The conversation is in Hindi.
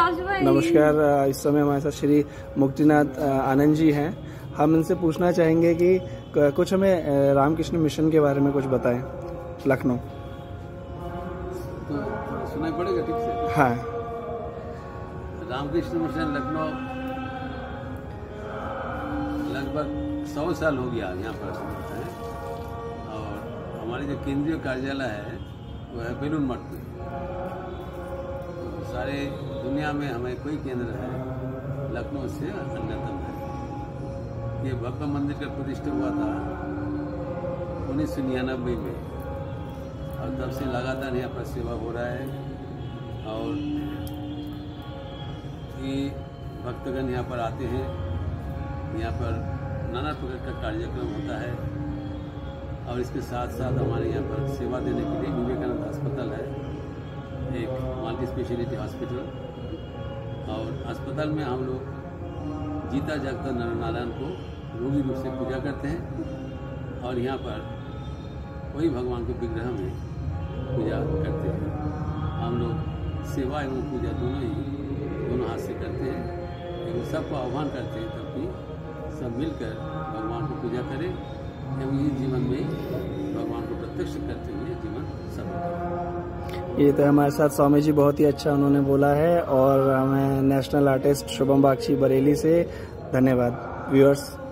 नमस्कार। इस समय हमारे साथ श्री मुक्तिनाथ आनंद जी हैं। हम इनसे पूछना चाहेंगे कि कुछ हमें रामकृष्ण मिशन के बारे में कुछ बताएं। लखनऊ तो सुनाई पड़ेगा ठीक से? हाँ। रामकृष्ण मिशन लखनऊ लगभग 100 साल हो गया यहाँ पर है। और हमारी जो केंद्रीय कार्यालय है वो है बेलूर मठ में। तो सारे दुनिया में हमें कोई केंद्र है लखनऊ से अन्यतम है। ये भव्य मंदिर का प्रतिष्ठा हुआ था 1999 में और तब से लगातार यहाँ पर सेवा हो रहा है। और ये भक्तगण यहाँ पर आते हैं, यहाँ पर नाना प्रकार का कार्यक्रम होता है। और इसके साथ साथ हमारे यहाँ पर सेवा देने के लिए विवेकानंद अस्पताल है, एक मल्टी स्पेशलिटी हॉस्पिटल। और अस्पताल में हम लोग जीता जागता नारायण को रोगी रूप से पूजा करते हैं और यहाँ पर वही भगवान के विग्रह में पूजा करते हैं। हम लोग सेवा एवं पूजा दोनों हाथ से करते हैं। एवं सबको आह्वान करते हैं तब भी सब मिलकर भगवान को पूजा करें एवं इस जीवन में भगवान को प्रत्यक्ष करते हुए जीवन सफल करें। ये तो हमारे साथ स्वामी जी बहुत ही अच्छा उन्होंने बोला है। और हमें नेशनल आर्टिस्ट शुभम बागची बरेली से धन्यवाद। व्यूअर्स।